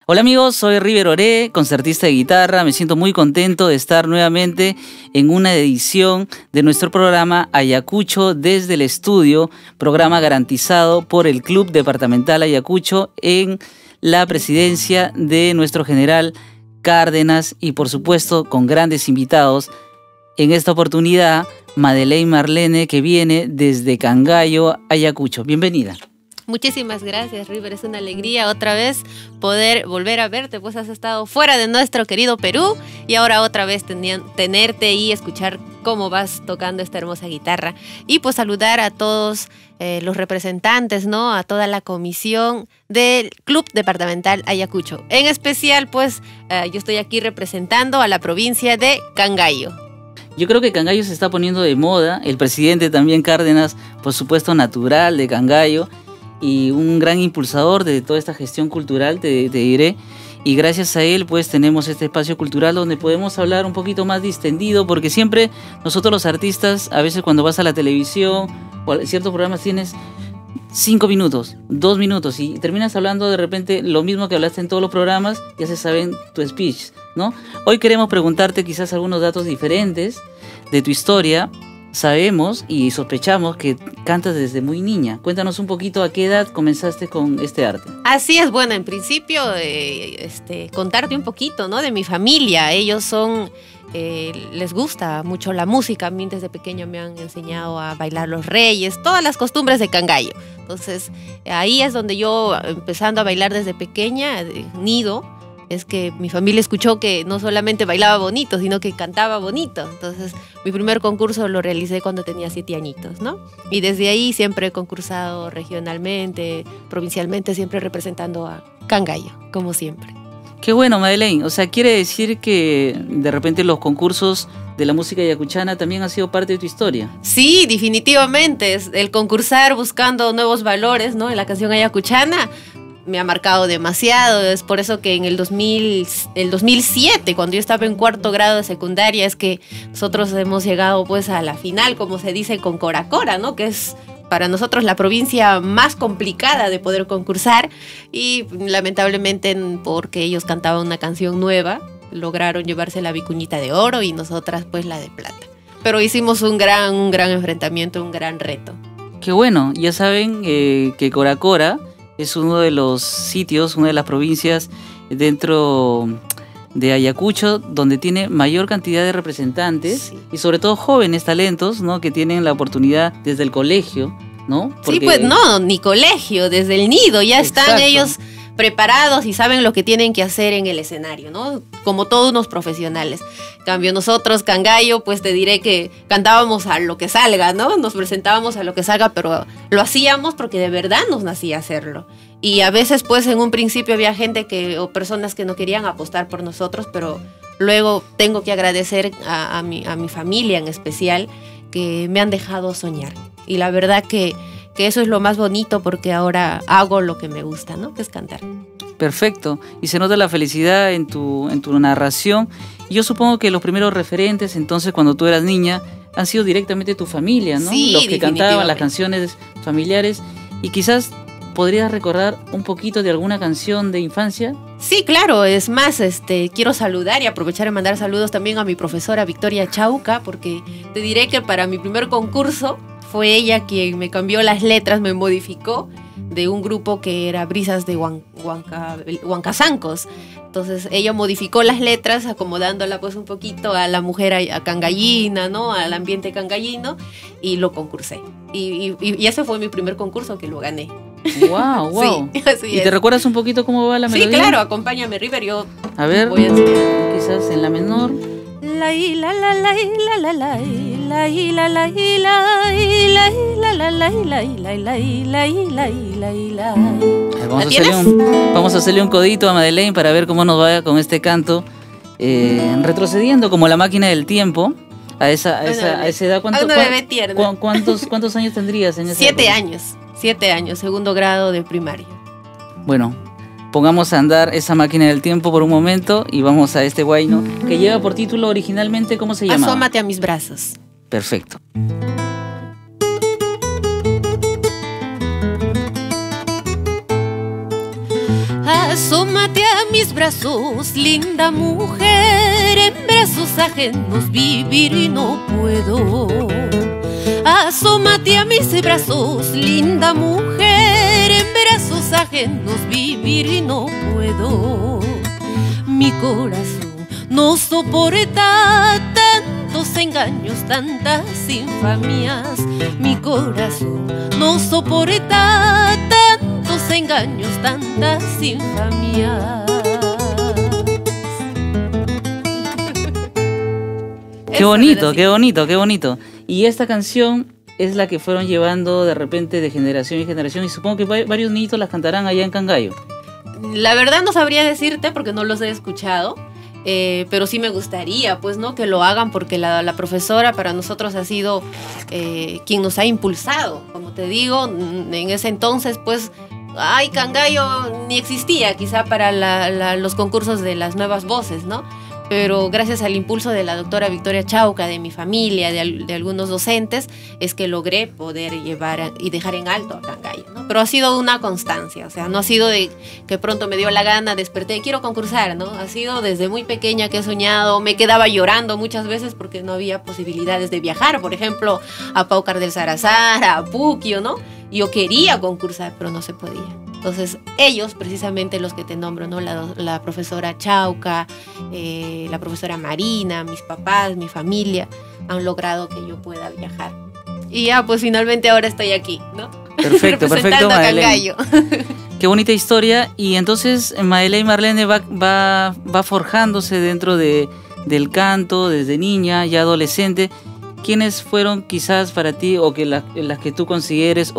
Hola amigos, soy River Oré, concertista de guitarra. Me siento muy contento de estar nuevamente en una edición de nuestro programa Ayacucho desde el estudio, programa garantizado por el Club Departamental Ayacucho en la presidencia de nuestro general Cárdenas y por supuesto con grandes invitados. En esta oportunidad, Madeleine Marlene, que viene desde Cangallo, Ayacucho. Bienvenida. Muchísimas gracias, River. Es una alegría otra vez poder volver a verte, pues has estado fuera de nuestro querido Perú y ahora otra vez tenerte y escuchar cómo vas tocando esta hermosa guitarra. Y pues saludar a todos los representantes, ¿no? A toda la comisión del Club Departamental Ayacucho. En especial, pues yo estoy aquí representando a la provincia de Cangallo. Yo creo que Cangallo se está poniendo de moda. El presidente también Cárdenas, por supuesto, natural de Cangallo, y un gran impulsador de toda esta gestión cultural, te diré, y gracias a él pues tenemos este espacio cultural donde podemos hablar un poquito más distendido, porque siempre nosotros los artistas, a veces cuando vas a la televisión o a ciertos programas tienes 5 minutos, 2 minutos y terminas hablando de repente lo mismo que hablaste en todos los programas, ya se saben tu speech, ¿no? Hoy queremos preguntarte quizás algunos datos diferentes de tu historia. Sabemos y sospechamos que cantas desde muy niña. Cuéntanos un poquito a qué edad comenzaste con este arte. Así es, bueno, en principio contarte un poquito, ¿no? De mi familia. Ellos son, les gusta mucho la música. A mí desde pequeño me han enseñado a bailar los reyes, todas las costumbres de Cangallo. Entonces ahí es donde yo, empezando a bailar desde pequeña, nido, es que mi familia escuchó que no solamente bailaba bonito, sino que cantaba bonito. Entonces, mi primer concurso lo realicé cuando tenía 7 añitos, ¿no? Y desde ahí siempre he concursado regionalmente, provincialmente, siempre representando a Cangallo, como siempre. Qué bueno, Madeleine. O sea, quiere decir que de repente los concursos de la música ayacuchana también han sido parte de tu historia. Sí, definitivamente. El concursar buscando nuevos valores, ¿no? En la canción ayacuchana me ha marcado demasiado. Es por eso que en el 2007, cuando yo estaba en 4º grado de secundaria, es que nosotros hemos llegado pues a la final, como se dice, con Cora Cora, ¿no? Que es para nosotros la provincia más complicada de poder concursar, y lamentablemente porque ellos cantaban una canción nueva, lograron llevarse la vicuñita de oro y nosotras pues la de plata. Pero hicimos un gran enfrentamiento, un gran reto. Qué bueno, ya saben que Cora Cora es uno de los sitios, una de las provincias dentro de Ayacucho donde tiene mayor cantidad de representantes, sí, y sobre todo jóvenes talentos, ¿no? Que tienen la oportunidad desde el colegio, ¿no? Porque... Sí, pues no, ni colegio, desde el nido ya están ellos preparados y saben lo que tienen que hacer en el escenario, ¿no? Como todos unos profesionales. En cambio nosotros, Cangallo, pues te diré que cantábamos a lo que salga, ¿no? Nos presentábamos a lo que salga, pero lo hacíamos porque de verdad nos nacía hacerlo. Y a veces, pues, en un principio había gente o personas que no querían apostar por nosotros, pero luego tengo que agradecer a mi familia en especial, que me han dejado soñar. Y la verdad que eso es lo más bonito, porque ahora hago lo que me gusta, ¿no? Que es cantar. Perfecto. Y se nota la felicidad en tu narración. Y yo supongo que los primeros referentes, entonces, cuando tú eras niña, han sido directamente tu familia, ¿no? Sí, los que cantaban las canciones familiares. Y quizás ¿podrías recordar un poquito de alguna canción de infancia? Sí, claro. Es más, quiero saludar y aprovechar y mandar saludos también a mi profesora Victoria Chauca, porque te diré que para mi primer concurso fue ella quien me cambió las letras, me modificó de un grupo que era Brisas de Huancazancos. Entonces ella modificó las letras, acomodándola pues un poquito a la mujer a cangallina, ¿no? Al ambiente cangallino, y lo concursé. Y ese fue mi primer concurso, que lo gané. ¡Wow! ¡Wow! Sí, así ¿Y es. te recuerdas un poquito cómo va la melodía? Sí, claro, acompáñame, River. Yo a ver, voy a enseñar. Quizás en la menor. La la la la la la la la la la la la. Vamos a hacerle un codito a Madeleine para ver cómo nos va con este canto, retrocediendo como la máquina del tiempo a esa edad. ¿Cuántos años tendrías en esa 7 época? años. 7 años, 2º grado de primaria. Bueno, pongamos a andar esa máquina del tiempo por un momento y vamos a este guayno que lleva por título originalmente, ¿cómo se llama? Asómate a mis brazos. Perfecto. Asómate Asómate a mis brazos, linda mujer, en brazos ajenos vivir no puedo. Asómate a mis brazos, linda mujer, en brazos ajenos vivir no puedo. Mi corazón no soporta tantos engaños, tantas infamias. Mi corazón no soporta tantos engaños, tantas infamias. Qué bonito, qué bonito, qué bonito. Y esta canción es la que fueron llevando de repente de generación en generación, y supongo que varios niñitos las cantarán allá en Cangallo. La verdad no sabría decirte porque no los he escuchado, pero sí me gustaría, pues, ¿no? Que lo hagan, porque la profesora para nosotros ha sido quien nos ha impulsado. Como te digo, en ese entonces, pues, Cangallo ni existía quizá para los concursos de las nuevas voces, ¿no? Pero gracias al impulso de la doctora Victoria Chauca, de mi familia, de algunos docentes, es que logré poder llevar y dejar en alto a Cangallo, ¿no? Pero ha sido una constancia, o sea, no ha sido de que pronto me dio la gana, desperté, quiero concursar, ¿no? Ha sido desde muy pequeña que he soñado, me quedaba llorando muchas veces porque no había posibilidades de viajar, por ejemplo, a Paucar del Sarazar, a Puquio, ¿no? Yo quería concursar, pero no se podía. Entonces, ellos, precisamente los que te nombro, ¿no? La profesora Chauca, la profesora Marina, mis papás, mi familia, han logrado que yo pueda viajar. Y ya, pues finalmente ahora estoy aquí, ¿no? Perfecto, representando perfecto, a Cangallo. Qué bonita historia. Y entonces Madeleine Marlene va forjándose dentro del canto desde niña, ya adolescente. ¿Quiénes fueron quizás para ti, o que las que tú consideres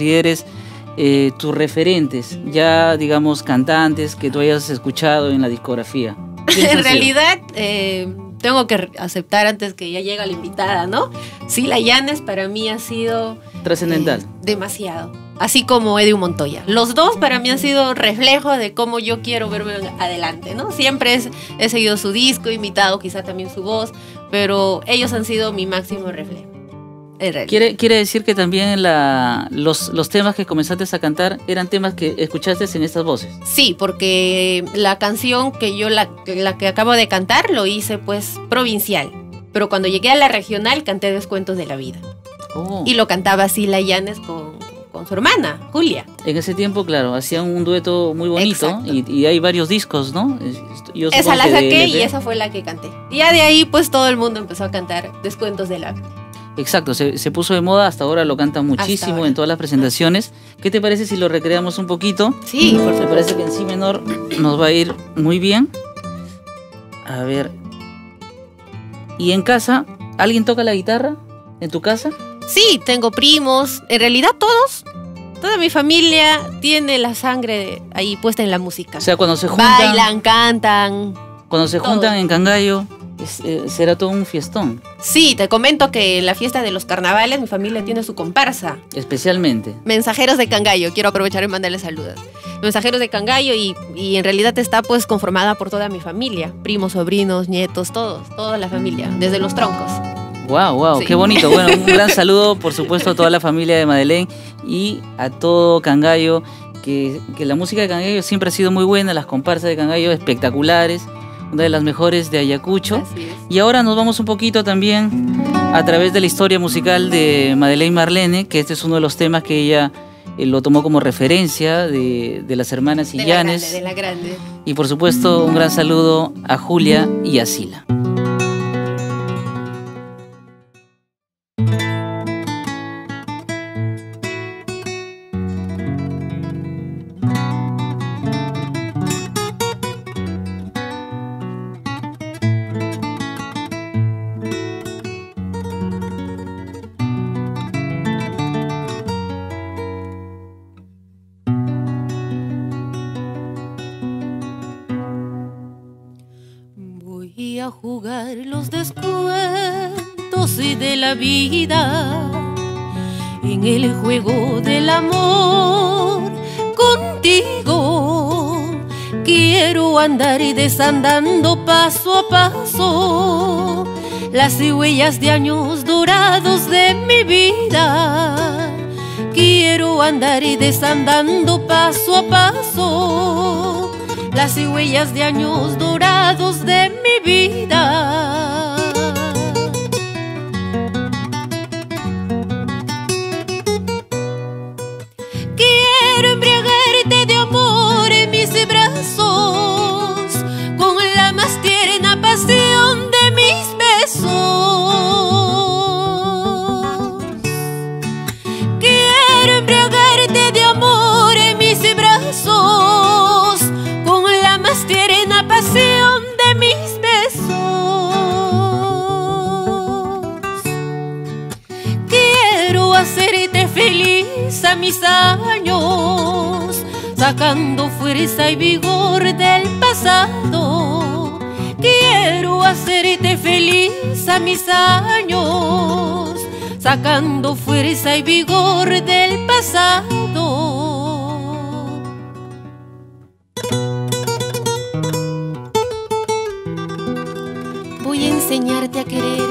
tus referentes, ya digamos cantantes que tú hayas escuchado en la discografía? En realidad, tengo que aceptar antes que ya llega la invitada, ¿no? Sila Yáñez para mí ha sido trascendental. Demasiado. Así como Eddie Montoya. Los dos para mí han sido reflejo de cómo yo quiero verme adelante, ¿no? Siempre he seguido su disco, imitado quizá también su voz, pero ellos han sido mi máximo reflejo. Quiere decir que también los temas que comenzaste a cantar eran temas que escuchaste en estas voces. Sí, porque la canción que yo la que acabo de cantar lo hice pues provincial, pero cuando llegué a la regional canté Descuentos de la Vida. Oh. Y lo cantaba Sila Yáñez con su hermana, Julia. En ese tiempo, claro, hacían un dueto muy bonito, y hay varios discos, ¿no? Esa la saqué y esa fue la que canté. Y ya de ahí pues todo el mundo empezó a cantar Descuentos de la Vida. Exacto, se puso de moda, hasta ahora lo cantan muchísimo en todas las presentaciones. ¿Qué te parece si lo recreamos un poquito? Sí, por supuesto. Me parece que en si menor nos va a ir muy bien. A ver. ¿Y en casa? ¿Alguien toca la guitarra? ¿En tu casa? Sí, tengo primos, en realidad toda mi familia tiene la sangre ahí puesta en la música. O sea, cuando se juntan... Bailan, cantan. Cuando se juntan en Cangallo, será todo un fiestón. Sí, te comento que en la fiesta de los carnavales mi familia tiene su comparsa. Especialmente. Mensajeros de Cangallo, quiero aprovechar y mandarles saludos. Mensajeros de Cangallo y en realidad está pues conformada por toda mi familia. Primos, sobrinos, nietos, toda la familia, desde los troncos. Wow, sí. Qué bonito. Bueno, un gran saludo, por supuesto, a toda la familia de Madeleine y a todo Cangallo, que la música de Cangallo siempre ha sido muy buena, las comparsas de Cangallo espectaculares, una de las mejores de Ayacucho. Y ahora nos vamos un poquito también a través de la historia musical de Madeleine Marlene, que este es uno de los temas que ella lo tomó como referencia de las hermanas Yáñez. De la grande. Y por supuesto, un gran saludo a Julia y a Sila. A jugar los descuentos de la vida en el juego del amor contigo. Quiero andar y desandando paso a paso las huellas de años dorados de mi vida. Quiero andar y desandando paso a paso las huellas de años dorados de mi vida. Quiero embriagarte de amor en mis brazos, con la más tierna pasión de mis besos. Quiero embriagarte de amor en mis brazos, con la más tierna pasión de mis besos. Quiero hacerte feliz a mis años, sacando fuerza y vigor del pasado. Quiero hacerte feliz a mis años, sacando fuerza y vigor del pasado. Voy a enseñarte a querer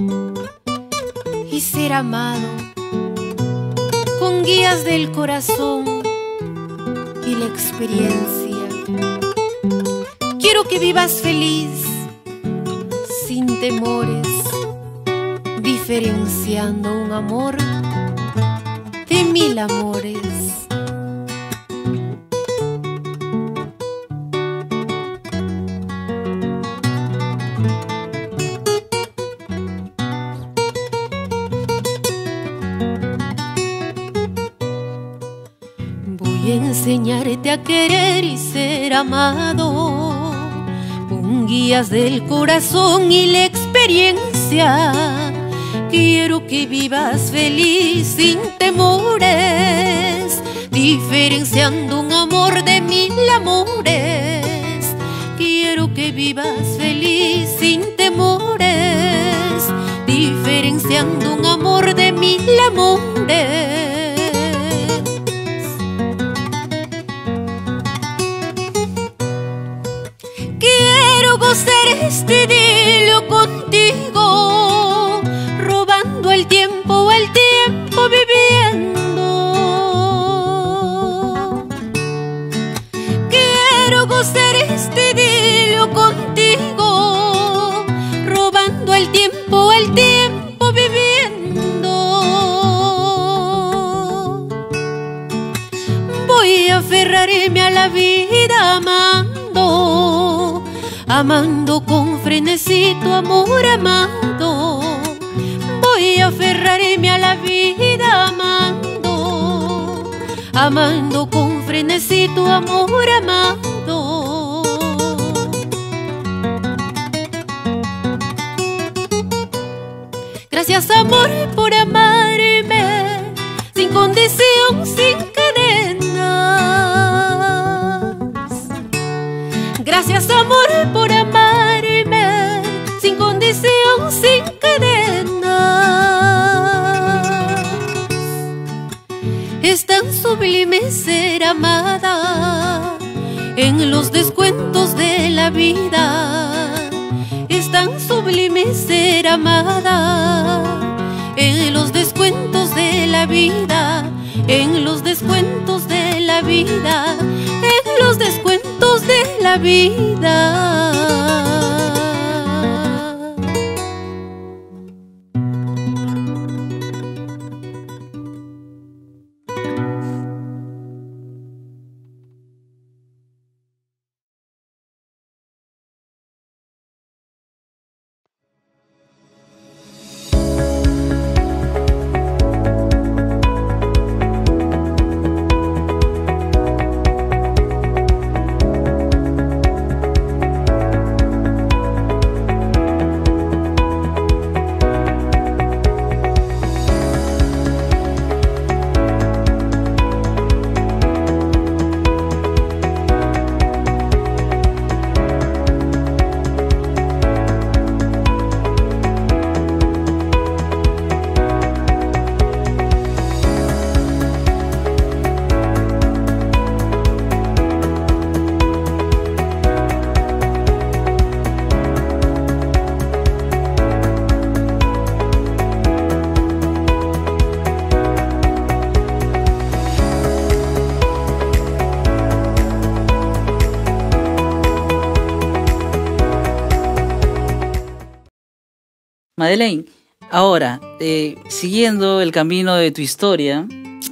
y ser amado, con guías del corazón y la experiencia. Quiero que vivas feliz, sin temores, diferenciando un amor de 1000 amores. Voy a enseñarte a querer y ser amado, con guías del corazón y la experiencia. Quiero que vivas feliz sin temores, diferenciando un amor de 1000 amores. Quiero que vivas feliz sin temores, diferenciando un amor de 1000 amores. Quiero gozar este idilio contigo, robando el tiempo viviendo. Quiero gozar este idilio contigo, robando el tiempo viviendo. Voy a aferrarme a la vida amando, amando con frenesí tu amor amado. Voy a aferrarme a la vida amando, amando con frenesí tu amor amado. Gracias amor por amarme, sin condición, sin cadenas. Gracias amor por amarme, sin condición, sin cadenas. Es tan sublime ser amada en los descuentos de la vida. Es tan sublime ser amada en los descuentos de la vida, en los descuentos de la vida, en los descuentos de la vida. Madeleine, ahora, siguiendo el camino de tu historia,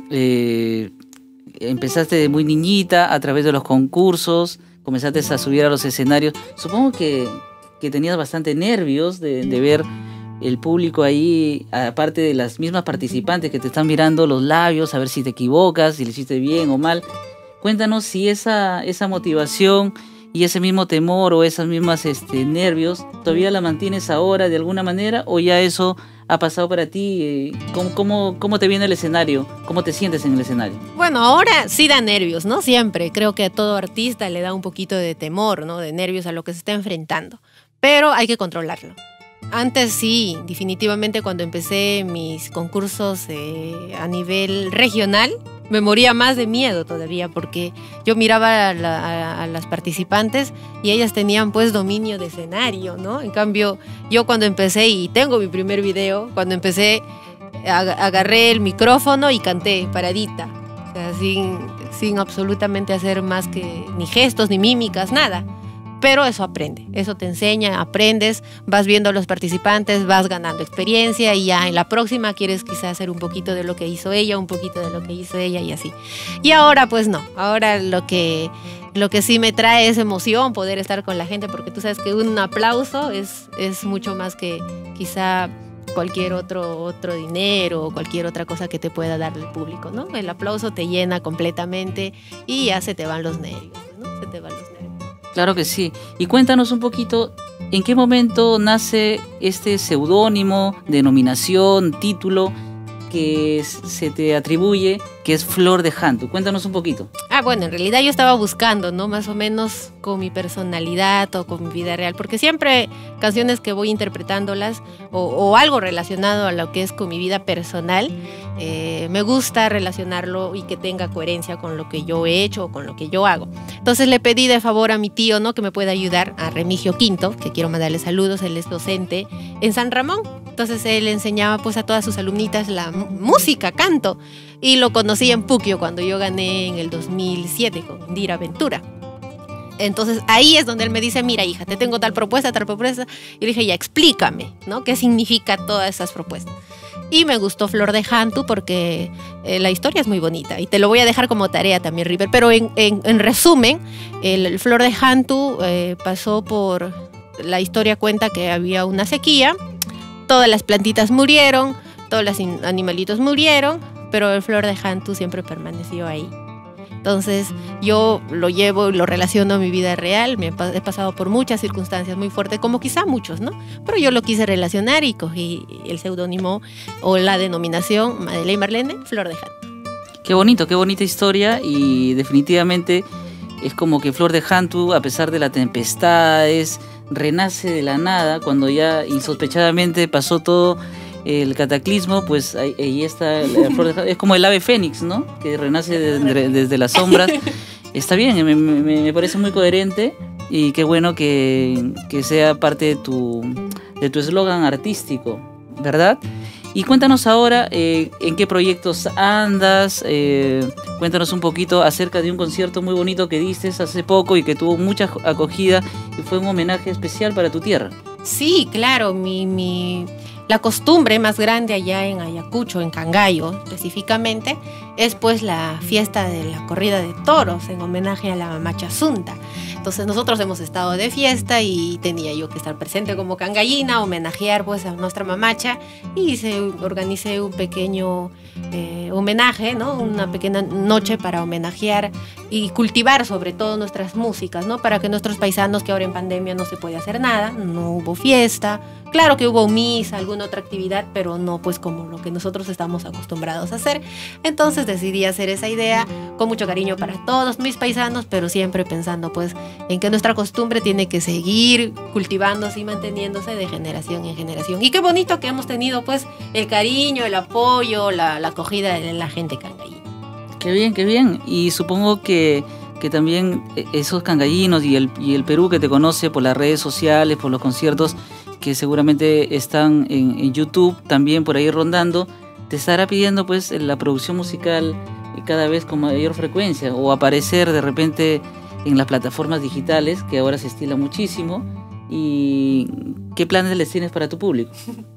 empezaste de muy niñita a través de los concursos, comenzaste a subir a los escenarios. Supongo que tenías bastante nervios de ver el público ahí, aparte de las mismas participantes que te están mirando los labios, a ver si te equivocas, si lo hiciste bien o mal. Cuéntanos si esa motivación y ese mismo temor o esas mismas nervios, ¿todavía la mantienes ahora de alguna manera o ya eso ha pasado para ti? ¿Cómo te viene el escenario? ¿Cómo te sientes en el escenario? Bueno, ahora sí da nervios, ¿no? Siempre. Creo que a todo artista le da un poquito de temor, ¿no? De nervios a lo que se está enfrentando. Pero hay que controlarlo. Antes sí, definitivamente cuando empecé mis concursos a nivel regional, me moría más de miedo todavía porque yo miraba a las participantes y ellas tenían pues dominio de escenario, ¿no? En cambio, yo cuando empecé, y tengo mi primer video, cuando empecé agarré el micrófono y canté paradita, o sea, sin absolutamente hacer más que ni gestos, ni mímicas, nada. Pero eso aprende, eso te enseña, aprendes, vas viendo a los participantes, vas ganando experiencia y ya en la próxima quieres quizás hacer un poquito de lo que hizo ella, un poquito de lo que hizo ella y así. Y ahora pues no, ahora lo que sí me trae es emoción poder estar con la gente, porque tú sabes que un aplauso es mucho más que quizá cualquier otro dinero o cualquier otra cosa que te pueda dar el público, ¿no? El aplauso te llena completamente y ya se te van los nervios, ¿no? Se te van los nervios. Claro que sí. Y cuéntanos un poquito, ¿en qué momento nace este seudónimo, denominación, título que se te atribuye, que es Flor de Jantu? Cuéntanos un poquito. Bueno, en realidad yo estaba buscando, ¿no? Más o menos con mi personalidad o con mi vida real, porque siempre canciones que voy interpretándolas o algo relacionado a lo que es con mi vida personal, me gusta relacionarlo y que tenga coherencia con lo que yo he hecho o con lo que yo hago. Entonces le pedí de favor a mi tío, ¿no? Que me pueda ayudar, a Remigio Quinto, que quiero mandarle saludos, él es docente en San Ramón. Entonces él enseñaba pues a todas sus alumnitas la música, canto, y lo conocí en Puquio cuando yo gané en el 2007 con Indira Ventura. Entonces ahí es donde él me dice, mira hija, te tengo tal propuesta. Y le dije, ya explícame, ¿no? ¿Qué significa todas esas propuestas? Y me gustó Flor de Jantu porque la historia es muy bonita y te lo voy a dejar como tarea también, River. Pero en resumen, el Flor de Jantu pasó por... La historia cuenta que había una sequía, todas las plantitas murieron, todos los animalitos murieron, pero el Flor de Jantu siempre permaneció ahí. Entonces yo lo llevo y lo relaciono a mi vida real. He pasado por muchas circunstancias muy fuertes, como quizá muchos, ¿no? Pero yo lo quise relacionar y cogí el seudónimo o la denominación Madeleine Marlene Flor de Jantu. Qué bonito, qué bonita historia, y definitivamente es como que Flor de Jantu, a pesar de las tempestades, renace de la nada cuando ya insospechadamente pasó todo el cataclismo. Pues ahí está la Flor de Jantu. Es como el ave fénix, ¿no? Que renace desde las sombras. Está bien, me parece muy coherente, y qué bueno que sea parte de tu eslogan artístico, ¿verdad? Y cuéntanos ahora en qué proyectos andas. Cuéntanos un poquito acerca de un concierto muy bonito que diste hace poco y que tuvo mucha acogida y fue un homenaje especial para tu tierra. Sí, claro, la costumbre más grande allá en Ayacucho, en Cangallo específicamente, es pues la fiesta de la corrida de toros en homenaje a la mamacha Zunta. Entonces nosotros hemos estado de fiesta y tenía yo que estar presente como cangallina, homenajear pues a nuestra mamacha, y organicé un pequeño homenaje, ¿no? Una pequeña noche para homenajear y cultivar sobre todo nuestras músicas, ¿no? Para que nuestros paisanos, que ahora en pandemia no se puede hacer nada, no hubo fiesta, claro que hubo misa, alguna otra actividad, pero no pues como lo que nosotros estamos acostumbrados a hacer. Entonces decidí hacer esa idea con mucho cariño para todos mis paisanos, pero siempre pensando pues en que nuestra costumbre tiene que seguir cultivándose y manteniéndose de generación en generación. Y qué bonito que hemos tenido pues el cariño, el apoyo, la acogida de la gente cangallina. Qué bien, qué bien. Y supongo que también esos cangallinos y el Perú que te conoce por las redes sociales, por los conciertos que seguramente están en YouTube, también por ahí rondando, te estará pidiendo pues la producción musical cada vez con mayor frecuencia, o aparecer de repente en las plataformas digitales, que ahora se estila muchísimo. ¿Y qué planes les tienes para tu público?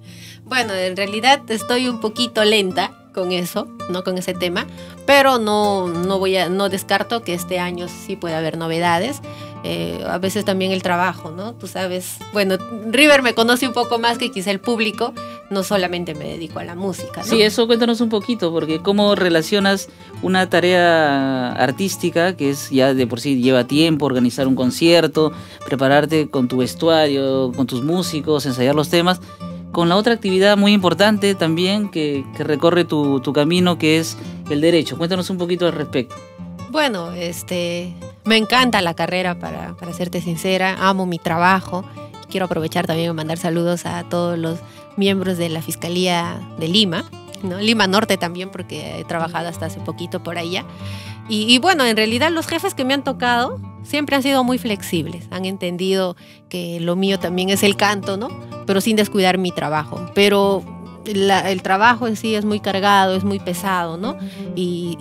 Bueno, en realidad estoy un poquito lenta con eso, ¿no? Con ese tema, pero no descarto que este año sí pueda haber novedades. A veces también el trabajo, ¿no? Tú sabes, bueno, River me conoce un poco más que quizá el público, no solamente me dedico a la música, ¿no? Sí, eso cuéntanos un poquito, porque cómo relacionas una tarea artística, que es ya de por sí lleva tiempo, organizar un concierto, prepararte con tu vestuario, con tus músicos, ensayar los temas, con la otra actividad muy importante también que recorre tu camino, que es el derecho. Cuéntanos un poquito al respecto. Bueno, me encanta la carrera, para serte sincera, amo mi trabajo. Quiero aprovechar también y mandar saludos a todos los miembros de la Fiscalía de Lima, ¿no? Lima Norte también, porque he trabajado hasta hace poquito por allá. Y bueno, en realidad los jefes que me han tocado siempre han sido muy flexibles, han entendido que lo mío también es el canto, ¿no? Pero sin descuidar mi trabajo. Pero el trabajo en sí es muy cargado, es muy pesado, ¿no? Y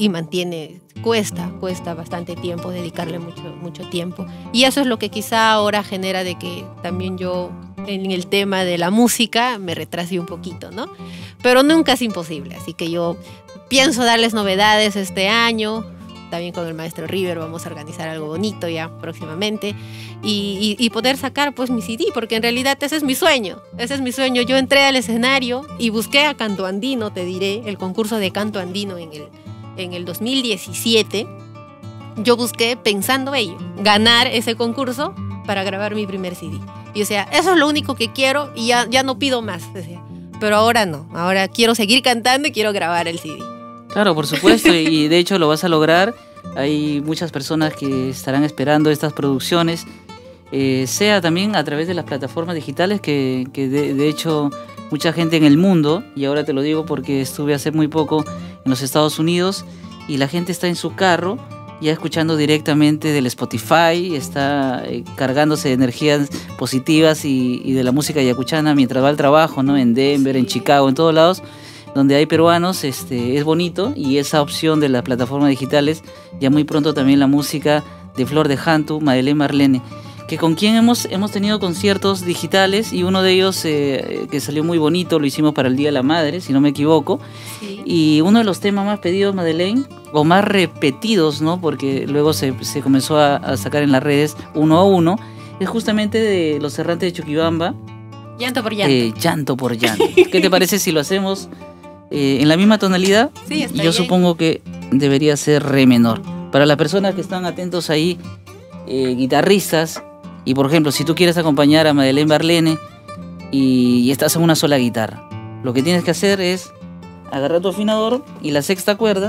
cuesta bastante tiempo, dedicarle mucho tiempo. Y eso es lo que quizá ahora genera de que también yo en el tema de la música me retrasé un poquito, ¿no? Pero nunca es imposible, así que yo pienso darles novedades este año. También con el maestro River vamos a organizar algo bonito ya próximamente y poder sacar pues mi CD, porque en realidad ese es mi sueño. Yo entré al escenario y busqué a Canto Andino, te diré, el concurso de Canto Andino en el 2017. Yo busqué pensando ello, ganar ese concurso para grabar mi primer CD. Y o sea, eso es lo único que quiero y ya no pido más, decía. Pero ahora no, ahora quiero seguir cantando y quiero grabar el CD. Claro, por supuesto, y de hecho lo vas a lograr. Hay muchas personas que estarán esperando estas producciones, sea también a través de las plataformas digitales que de hecho mucha gente en el mundo, y ahora te lo digo porque estuve hace muy poco en los Estados Unidos y la gente está en su carro ya escuchando directamente del Spotify, está cargándose de energías positivas y de la música yacuchana mientras va al trabajo, ¿no? En Denver, en Chicago, en todos lados donde hay peruanos, es bonito, y esa opción de las plataformas digitales, ya muy pronto también la música de Flor de Jantu, Madeleine Marlene, que con quien hemos tenido conciertos digitales, y uno de ellos que salió muy bonito, lo hicimos para el Día de la Madre, si no me equivoco, sí. Y uno de los temas más pedidos, Madeleine, o más repetidos, ¿no? Porque luego se comenzó a sacar en las redes uno a uno, es justamente de Los Errantes de Chuquibamba, Llanto por Llanto. Llanto por Llanto. ¿Qué te parece si lo hacemos en la misma tonalidad? Sí, está Yo bien. supongo que debería ser re menor. Para las personas que están atentos ahí, guitarristas, y por ejemplo, si tú quieres acompañar a Madeleine Marlene y estás en una sola guitarra, lo que tienes que hacer es agarrar tu afinador y la sexta cuerda,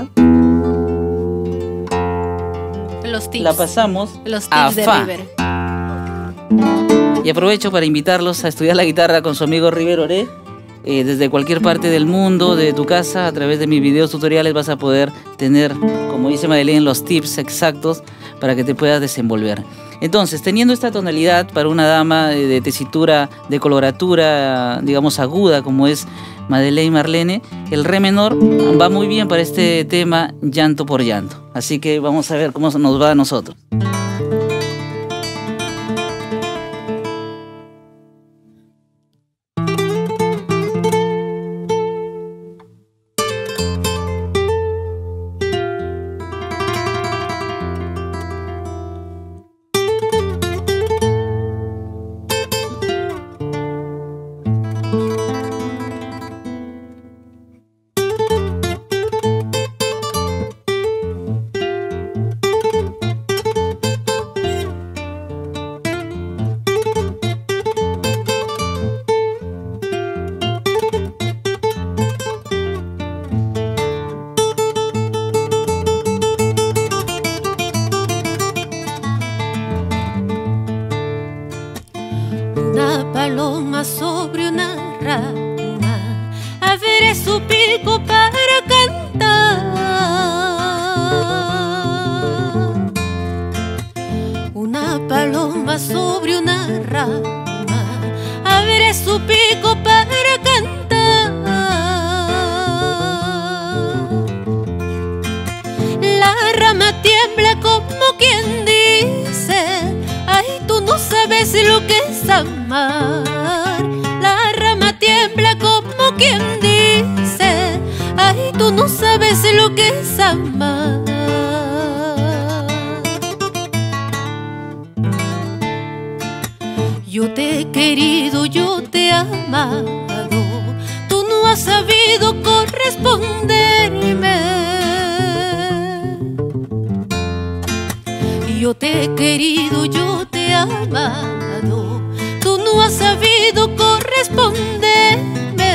los tips. la pasamos Los tips a de fa. River. Y aprovecho para invitarlos a estudiar la guitarra con su amigo River Oré. Desde cualquier parte del mundo, de tu casa, a través de mis videos tutoriales vas a poder tener, como dice Madeleine, los tips exactos para que te puedas desenvolver. Entonces, teniendo esta tonalidad para una dama de tesitura, de coloratura, digamos, aguda, como es Madeleine Marlene, el re menor va muy bien para este tema, Llanto por Llanto. Así que vamos a ver cómo nos va a nosotros. Una paloma sobre una rama, abriré su pico para cantar. Una paloma sobre una rama, abriré su pico para cantar. La rama tiembla como quien dice: ay, tú no sabes lo que es amar. La rama tiembla como quien dice, ay, tú no sabes lo que es amar. Yo te he querido, yo te he amado, tú no has sabido corresponderme. Yo te he querido, yo te he amado, tú no has sabido corresponderme.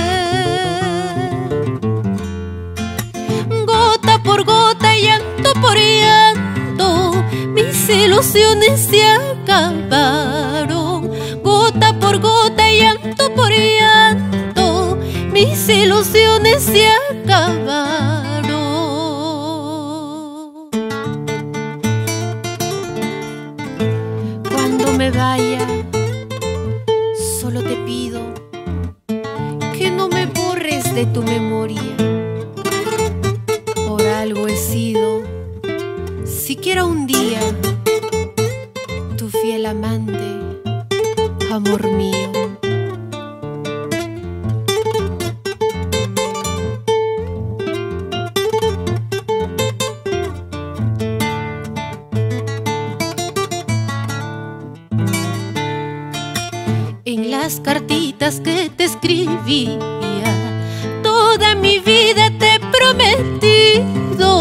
Gota por gota, llanto por llanto, mis ilusiones se acabaron. Gota por gota, llanto por llanto, mis ilusiones se acabaron. Cuando me vaya, solo te pido que no me borres de tu memoria. Por algo he sido, siquiera un día, tu fiel amante, amor mío. En las cartitas que te escribía, toda mi vida te he prometido.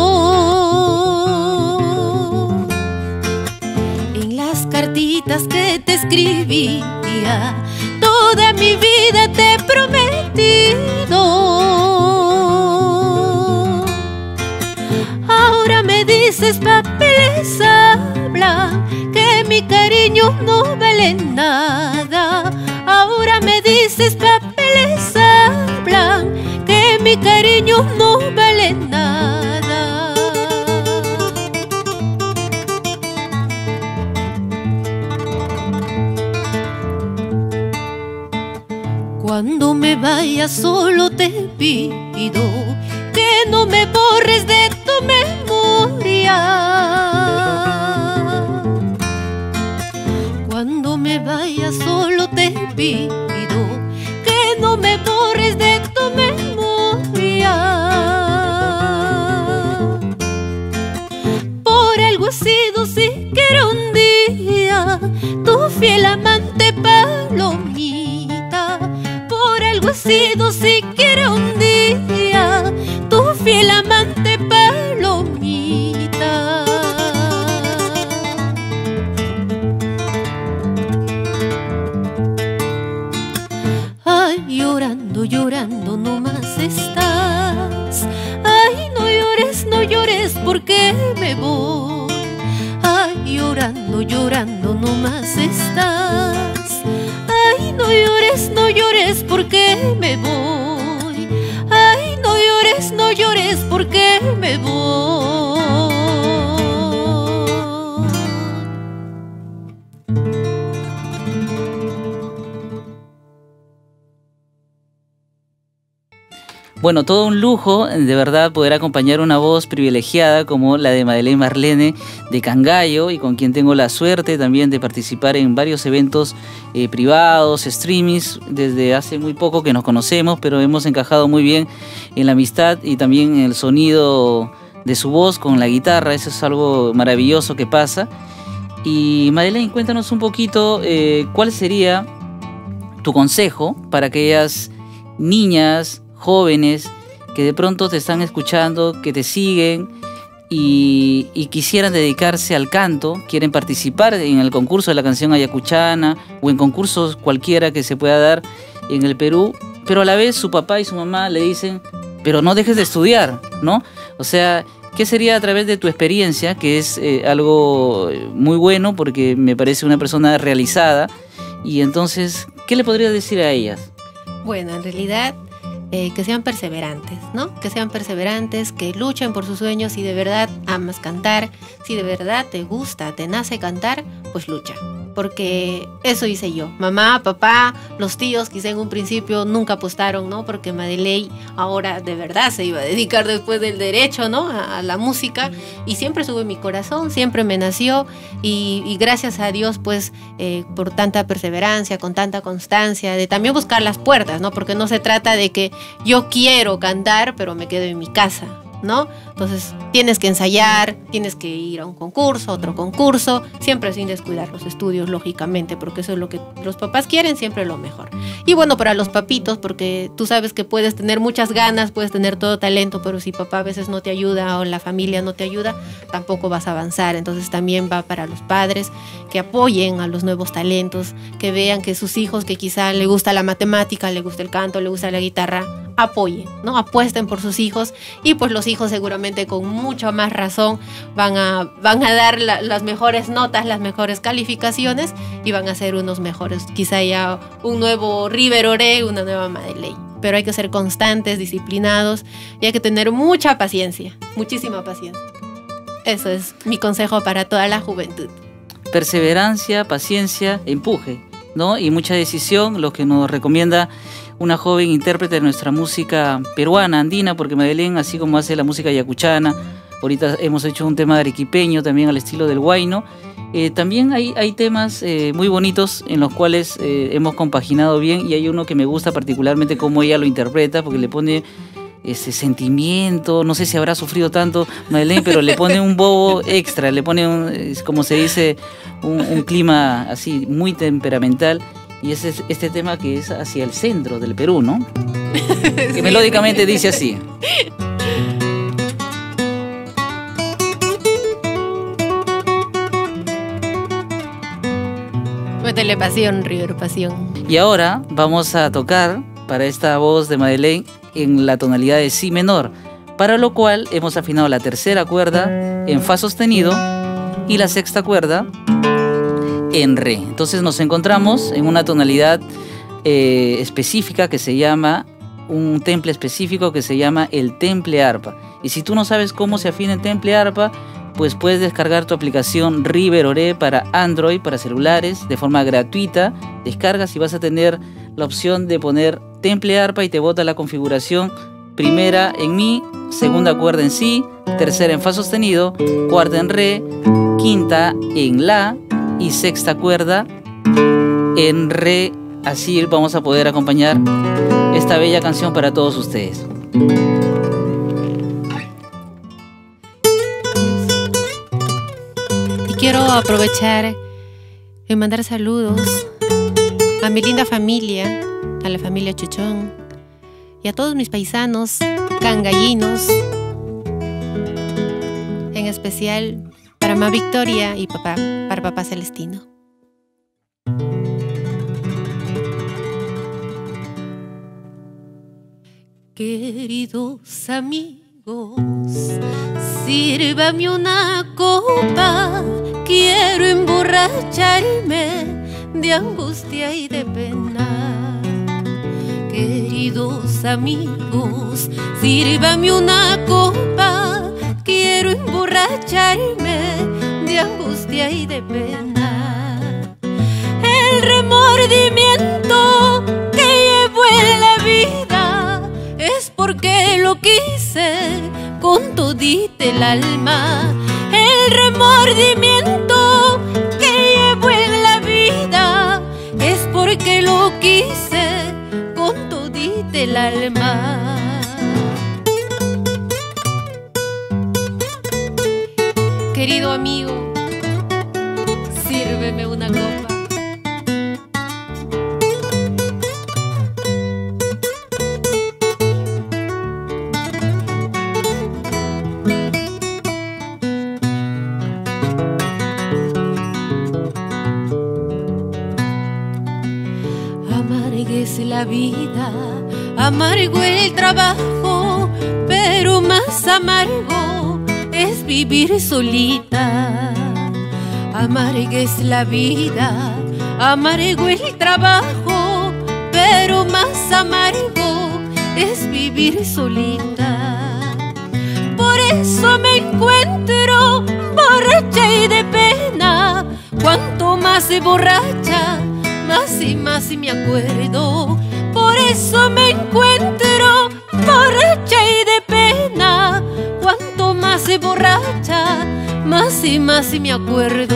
En las cartitas que te escribía, toda mi vida te he prometido. Ahora me dices, papeles hablan, que mi cariño no vale nada. Ahora me dices, papeles hablan, que mi cariño no vale nada. Cuando me vaya solo te pido que no me borres de tu memoria. Cuando me vaya solo te pido que no me borres de tu memoria. Por algo he sido siquiera un día tu fiel amante palomita. Por algo he sido siquiera un día tu fiel amante palomita. Ay, llorando, llorando nomás estás. Ay, no llores, no llores porque me voy. Ay, llorando, llorando nomás estás. Ay, no llores, no llores porque me voy. Ay, no llores, no llores porque me voy. Bueno, todo un lujo, de verdad, poder acompañar una voz privilegiada como la de Madeleine Marlene de Cangallo, y con quien tengo la suerte también de participar en varios eventos privados, streamings, desde hace muy poco que nos conocemos, pero hemos encajado muy bien en la amistad y también en el sonido de su voz con la guitarra. Eso es algo maravilloso que pasa. Y Madeleine, cuéntanos un poquito cuál sería tu consejo para aquellas niñas, jóvenes que de pronto te están escuchando, que te siguen y quisieran dedicarse al canto, quieren participar en el concurso de la canción ayacuchana o en concursos cualquiera que se pueda dar en el Perú, pero a la vez su papá y su mamá le dicen, pero no dejes de estudiar, ¿no? O sea, ¿qué sería a través de tu experiencia, que es algo muy bueno porque me parece una persona realizada, y entonces, ¿qué le podrías decir a ellas? Bueno, en realidad que sean perseverantes, ¿no? Que sean perseverantes, que luchen por sus sueños. Si de verdad amas cantar, si de verdad te gusta, te nace cantar, pues lucha. Porque eso hice yo. Mamá, papá, los tíos quizá en un principio nunca apostaron, ¿no? Porque Madeleine ahora de verdad se iba a dedicar después del derecho, ¿no? A la música. Y siempre estuvo en mi corazón, siempre me nació. Y gracias a Dios, pues, por tanta perseverancia, con tanta constancia, de también buscar las puertas, ¿no? Porque no se trata de que yo quiero cantar, pero me quedo en mi casa, ¿no? Entonces tienes que ensayar, tienes que ir a un concurso, otro concurso, siempre sin descuidar los estudios, lógicamente, porque eso es lo que los papás quieren, siempre lo mejor. Y bueno, para los papitos, porque tú sabes que puedes tener muchas ganas, puedes tener todo talento, pero si papá a veces no te ayuda o la familia no te ayuda, tampoco vas a avanzar. Entonces también va para los padres que apoyen a los nuevos talentos, que vean que sus hijos, que quizá le gusta la matemática, le gusta el canto, le gusta la guitarra, apoyen, ¿no? Apuesten por sus hijos, y pues los hijos seguramente con mucha más razón van a dar las mejores notas, las mejores calificaciones, y van a ser unos mejores, quizá ya un nuevo River Oré, una nueva Madeleine. Pero hay que ser constantes, disciplinados, y hay que tener mucha paciencia, muchísima paciencia. Eso es mi consejo para toda la juventud. Perseverancia, paciencia, empuje, ¿no? Y mucha decisión, lo que nos recomienda una joven intérprete de nuestra música peruana, andina, porque Madeleine, así como hace la música yacuchana, ahorita hemos hecho un tema arequipeño también al estilo del huayno, también hay temas muy bonitos en los cuales hemos compaginado bien, y hay uno que me gusta particularmente cómo ella lo interpreta, porque le pone ese sentimiento, no sé si habrá sufrido tanto Madeleine, pero le pone un bobo extra, le pone, como se dice, un clima así muy temperamental. Y ese es este tema que es hacia el centro del Perú, ¿no? Que sí, melódicamente dice así. Métele pasión, River, pasión. Y ahora vamos a tocar para esta voz de Madeleine en la tonalidad de si menor, para lo cual hemos afinado la tercera cuerda en fa sostenido y la sexta cuerda en re. Entonces nos encontramos en una tonalidad específica que se llama, un temple específico que se llama el temple arpa. Y si tú no sabes cómo se afina el temple arpa, pues puedes descargar tu aplicación River Oré para Android, para celulares, de forma gratuita. Descargas y vas a tener la opción de poner temple arpa y te bota la configuración: primera en mi, segunda cuerda en si, tercera en fa sostenido, cuarta en re, quinta en la y sexta cuerda en re. Así vamos a poder acompañar esta bella canción para todos ustedes. Y quiero aprovechar y mandar saludos a mi linda familia, a la familia Chuchón, y a todos mis paisanos cangallinos, en especial para mamá Victoria y para papá Celestino. Queridos amigos, sírvame una copa, quiero emborracharme de angustia y de pena. Queridos amigos, sírvame una copa, quiero emborracharme de angustia y de pena. El remordimiento que llevo en la vida es porque lo quise con todita el alma. El remordimiento que llevo en la vida es porque lo quise con todita el alma. Querido amigo, sírveme una copa. Amarga es la vida, amargo el trabajo, pero más amargo es vivir solita. Amarga es la vida, amargo el trabajo, pero más amargo es vivir solita. Por eso me encuentro borracha y de pena. Cuanto más se borracha, más y más me acuerdo. Por eso me encuentro borracha y de pena. Cuanto más se borracha, más y más me acuerdo.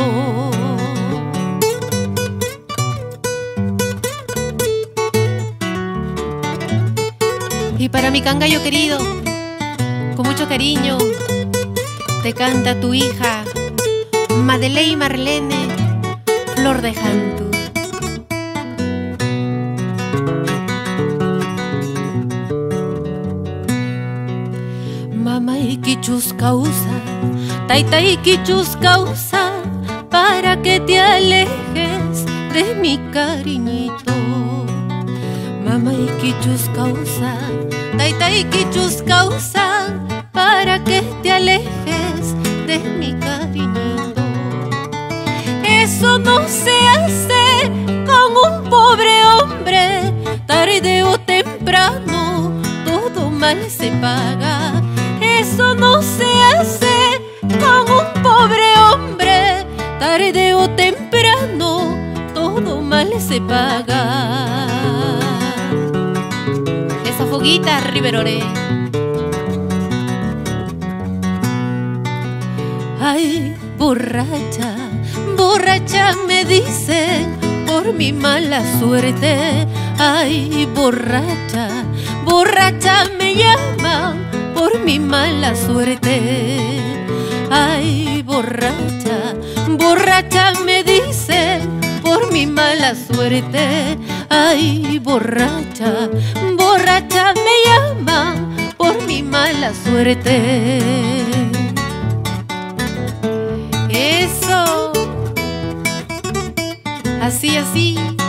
Y para mi cangallo querido, con mucho cariño, te canta tu hija Madeleine Marlene, Flor de Jantu. Mamá y quichus causa, taita y quichus causa, para que te alejes de mi cariñito. Mamá y quichus causa, taita y quichus causa, para que te alejes de mi cariñito. Eso no se hace con un pobre hombre, tarde o temprano todo mal se paga. Eso no se hace con un pobre hombre, tarde o temprano todo mal se paga. Esa foguita, Riveroré. Ay, borracha, borracha me dicen por mi mala suerte. Ay, borracha, borracha me llaman por mi mala suerte. Ay, borracha, borracha me dicen por mi mala suerte. Ay, borracha, borracha me llaman por mi mala suerte. Eso, así, así.